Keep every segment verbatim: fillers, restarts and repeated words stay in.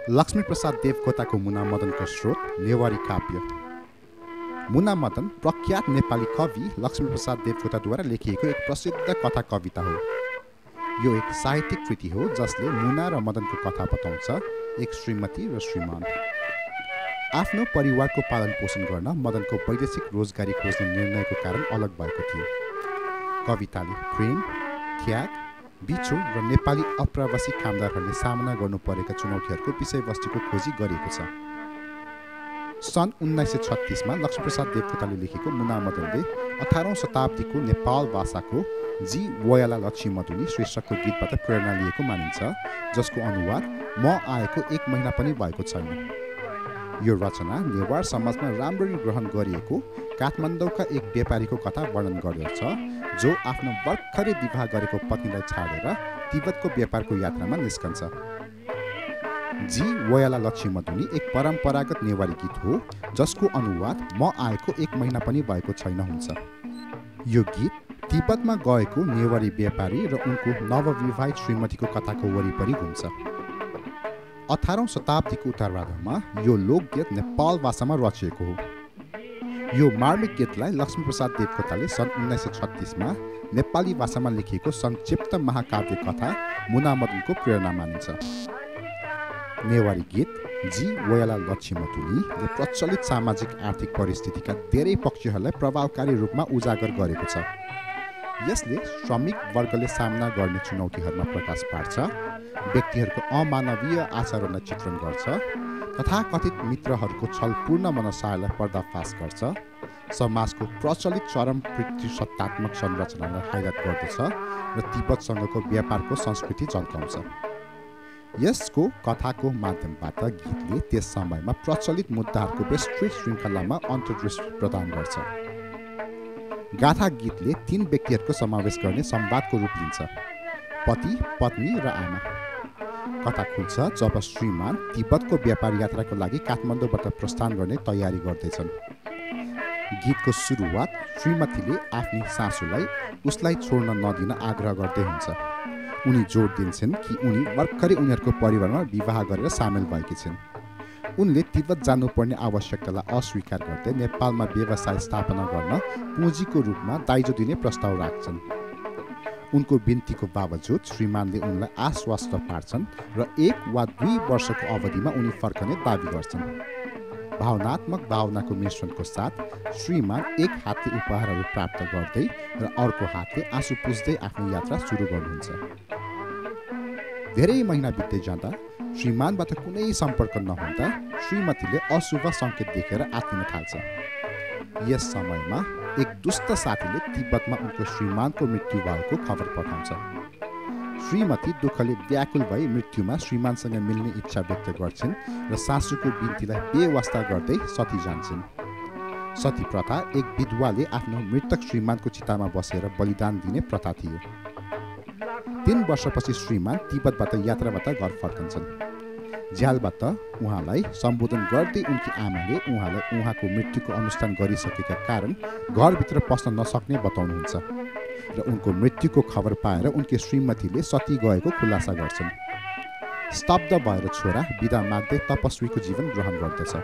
लक्ष्मीप्रसाद देवकोटाको मुना मदनको स्रोत नेवारी काव्य। मुना मदन प्रख्यात नेपाली कवि लक्ष्मीप्रसाद देवकोटाद्वारा लेखिएको एक प्रसिद्ध कथा कविता हो। यो एक साहित्यिक कृति हो जसले मुना र मदनको कथा बताउँछ। एक श्रीमती र श्रीमान आफ्नो परिवारको पालन पोषण गर्न मदनको वैदेशिक रोजगारी खोज्ने निर्णयको कारण अलग भएको थियो। कविताले प्रेम, त्याग, बिछोड र नेपाली अप्रवासी कामदारहरूले सामना गर्नु परेका चुनौतीहरूको विषयवस्तुको खोजी गरिएको छ। सन् उन्नाइस सय छत्तीसमा लक्ष्मीप्रसाद देवकोटाले लेखेको मुना मदनले अठारौँ शताब्दीको नेपाल भाषाको जी वयाला लक्ष्मी मधुनी शीर्षकको गीतबाट प्रेरणा लिएको मानिन्छ, जसको अनुवाद म आएको एक महिना पनि भएको छैन। यो रचना नेवार समाजमा राम्ररी ग्रहण गरिएको काठमाडौँका एक व्यापारीको कथा वर्णन गर्दछ, जो आफ्नो भर्खरै विवाह गरेको पत्नीलाई छाडेर तिब्बतको व्यापारको यात्रामा निस्कन्छ। जी वयाला लक्ष्मी मधुनी एक परम्परागत नेवारी गीत हो, जसको अनुवाद म आएको एक महिना पनि भएको छैन हुन्छ। यो गीत तिब्बतमा गएको नेवारी व्यापारी र उनको नवविवाहित श्रीमतीको कथाको वरिपरि घुम्छ। अठारौँ शताब्दीको उत्तरार्धमा यो लोकगीत नेपाल भाषामा रचिएको हो। यो मार्मिक गीतलाई लक्ष्मीप्रसाद देवकोटाले सन् उन्नाइस सय छत्तीसमा नेपाली भाषामा लेखिएको संक्षिप्त महाकाव्य कथा मुना मदनको प्रेरणा मानिन्छ। नेवारी गीत जी वयाला लक्ष्मी मधुनीले प्रचलित सामाजिक आर्थिक परिस्थितिका धेरै पक्षहरूलाई प्रभावकारी रूपमा उजागर गरेको छ। यसले श्रमिक वर्गले सामना गर्ने चुनौतीहरूमा प्रकाश पार्छ, व्यक्तिहरूको अमानवीय आचरणलाई चित्रण गर्छ, तथाकथित मित्रहरूको छलपूर्ण मनसायलाई पर्दाफास गर्छ, समाजको प्रचलित चरम प्रतिशतात्मक संरचनालाई हाइलाइट गर्दछ र तिब्बतसँगको व्यापारको संस्कृति झल्काउँछ। यसको कथाको माध्यमबाट गीतले त्यस समयमा प्रचलित मुद्दाहरूको विस्तृत श्रृङ्खलामा अन्तर्दृष्टि प्रदान गर्छ। गाथा गीतले तीन व्यक्तिहरूको समावेश गर्ने संवादको रूप लिन्छ, पति, पत्नी र आमा। कथा खुल्छ जब श्रीमान तिब्बतको व्यापार यात्राको लागि काठमाडौँबाट प्रस्थान गर्ने तयारी गर्दैछन्। गीतको सुरुवात श्रीमतीले आफ्नी सासूलाई उसलाई छोड्न नदिन आग्रह गर्दै हुन्छ। उनी जोड दिन्छन् कि उनी भर्खरै उनीहरूको परिवारमा विवाह गरेर सामेल भएकी छिन्। उनले तिब्बत जानुपर्ने आवश्यकतालाई अस्वीकार गर्दै नेपालमा व्यवसाय स्थापना गर्न पुँजीको रूपमा दाइजो दिने प्रस्ताव राख्छन्। उनको बिन्तीको बावजुद श्रीमानले उनलाई आश्वस्त पार्छन् र एक वा दुई वर्षको अवधिमा उनी फर्कने दाबी गर्छन्। भावनात्मक भावनाको मिश्रणको साथ श्रीमान एक हातले उपहारहरू प्राप्त गर्दै र अर्को हातले आँसु पुस्दै आफ्नो यात्रा सुरु गर्नुहुन्छ। धेरै महिना बित्दै जाँदा श्रीमानबाट कुनै सम्पर्क नहुँदा श्रीमतीले अशुभ सङ्केत देखेर आत्तिन थाल्छ। यस समयमा एक दुष्ट साथीले तिब्बतमा उनको श्रीमानको मृत्यु भएको खबर पठाउँछ। श्रीमती दुःखले व्याकुल भई मृत्युमा श्रीमानसँग मिल्ने इच्छा व्यक्त गर्छिन् र सासूको बिन्तीलाई बेवास्ता गर्दै सती जान्छन्। सती प्रथा एक विधवाले आफ्नो मृतक श्रीमानको चितामा बसेर बलिदान दिने प्रथा थियो। तीन वर्षपछि श्रीमान तिब्बतबाट यात्राबाट घर फर्कन्छन्। झ्यालबाट उहाँलाई सम्बोधन गर्दै उनकी आमाले उहाँलाई उहाँको मृत्युको अनुष्ठान गरिसकेका कारण घरभित्र पस्न नसक्ने बताउनुहुन्छ र उनको मृत्युको खबर पाएर उनकी श्रीमतीले सती गएको खुलासा गर्छन्। स्तब्ध भएर छोरा बिदा माग्दै तपस्वीको जीवन ग्रहण गर्दछ।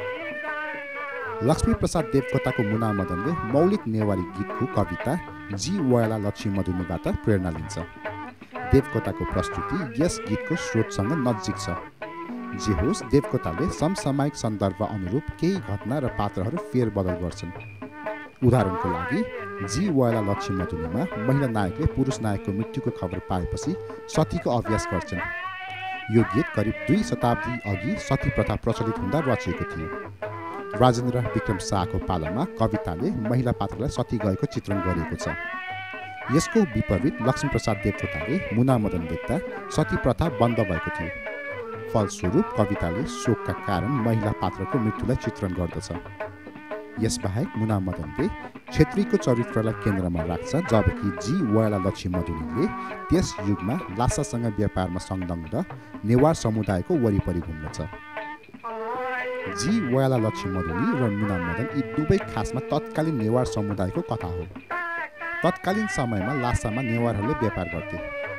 लक्ष्मीप्रसाद देवकोटाको मुना मदनले मौलिक नेवारी गीतको कविता जी वयाला लक्ष्मी मधुनीबाट प्रेरणा लिन्छ। देवकोटाको प्रस्तुति यस गीतको स्रोतसँग नजिक छ। जे होस्, देवकोटाले समसामयिक सन्दर्भ अनुरूप केही घटना र पात्रहरू फेरबदल गर्छन्। उदाहरणको लागि जी वयाला लक्ष्मी मधुनीमा महिला नायकले पुरुष नायकको मृत्युको खबर पाएपछि सतीको अभ्यास गर्छन्। यो गीत करिब दुई शताब्दी अघि सती प्रथा प्रचलित हुँदा रचिएको थियो। राजेन्द्र विक्रम शाहको पालामा कविताले महिला पात्रलाई सती गएको चित्रण गरिएको छ। यसको विपरीत लक्ष्मीप्रसाद देवकोटाले मुना मदन लेख्दा सती प्रथा बन्द भएको थियो। फलस्वरूप कविताले शोकका कारण महिला पात्रको मृत्युलाई चित्रण गर्दछ। यसबाहेक मुना मदनले क्षेत्रीको चरित्रलाई केन्द्रमा राख्छ, जबकि जी वयाला लक्ष्मी मधुनीले त्यस युगमा लासासँग व्यापारमा संलग्न नेवार समुदायको वरिपरि घुम्दछ। जी वयाला लक्ष्मी मधुनी र मुना मदन यी दुवै खासमा तत्कालीन नेवार समुदायको कथा हो। तत्कालीन समयमा लासामा नेवारहरूले व्यापार गर्थे।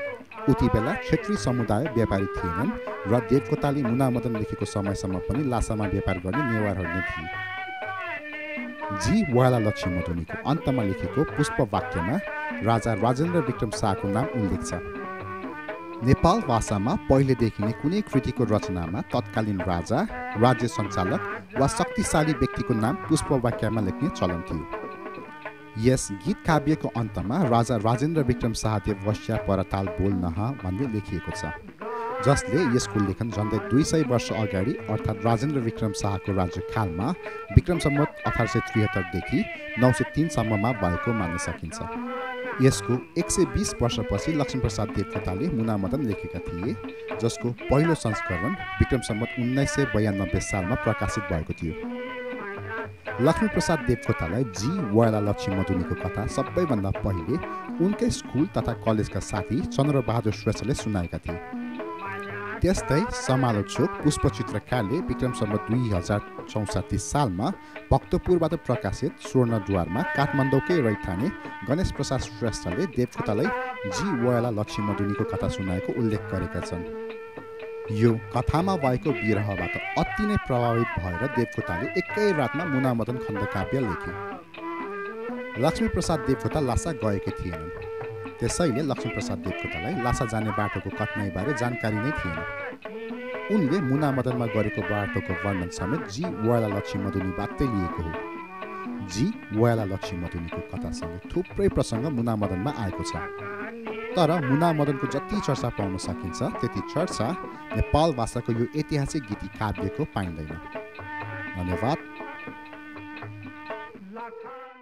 उति बेला क्षेत्री समुदाय व्यापारी थिएनन् र देवकोटाले मुनामदन लेखेको समयसम्म पनि लासामा व्यापार गर्ने नेवारहरू नै थिए। जी वाला लक्ष्मी मधुनीको अन्तमा लेखेको पुष्प वाक्यमा राजा राजेन्द्र विक्रम शाहको नाम उल्लेख छ। नेपाल भाषामा पहिलेदेखि नै कुनै कृतिको रचनामा तत्कालीन राजा, राज्य सञ्चालक वा शक्तिशाली व्यक्तिको नाम पुष्प वाक्यमा लेख्ने चलन थियो। यस गीत काव्यको अन्तमा राजा राजेन्द्र विक्रम शाहदेव वश्या परताल बोल नह भन्ने लेखिएको छ, जसले यसको लेखन झन्डै दुई सय वर्ष अगाडि अर्थात् राजेन्द्र विक्रम शाहको राज्यकालमा विक्रम सम्वत अठार सय त्रिहत्तरदेखि नौ सय तिनसम्ममा भएको मान्न सकिन्छ। यसको एक सय बिस वर्षपछि लक्ष्मीप्रसाद देवकोटाले मुनामदन लेखेका थिए, जसको पहिलो संस्करण विक्रम सम्वत उन्नाइस सय बयानब्बे सालमा प्रकाशित भएको थियो। लक्ष्मीप्रसाद देवकोटालाई जी वाला लक्ष्मी मधुनीको कथा सबैभन्दा पहिले उनकै स्कुल तथा कलेजका साथी चन्द्रबहादुर श्रेष्ठले सुनाएका थिए। त्यस्तै समालोचक पुष्पचित्रकारले विक्रम सम्वत दुई हजार चौसठी सालमा भक्तपुरबाट प्रकाशित स्वर्णद्वारमा काठमाडौँकै रैथाने गणेश प्रसाद श्रेष्ठले देवकोटालाई जी वाला लक्ष्मी मधुनीको कथा सुनाएको उल्लेख गरेका छन्। यो कथामा भएको विरहबाट अति नै प्रभावित भएर देवकोटाले एकै रातमा मुनामदन खण्डकाव्य लेखे। लक्ष्मीप्रसाद देवकोटा लासा गएकै थिएनन्, त्यसैले लक्ष्मीप्रसाद देवकोटालाई लासा जाने बाटोको कठिनाइबारे जानकारी नै थिएन। उनले मुनामदनमा गरेको बाटोको वर्णन समेत जी वाला लक्ष्मी मधुनीबाटै लिएको हो। जी वाला लक्ष्मी मधुनीको कथासँग थुप्रै प्रसङ्ग मुनामदनमा आएको छ, तर मुनामदनको जति चर्चा पाउन सकिन्छ त्यति चर्चा नेपाल भाषाको यो ऐतिहासिक गीति काव्यको पाइँदैन। धन्यवाद।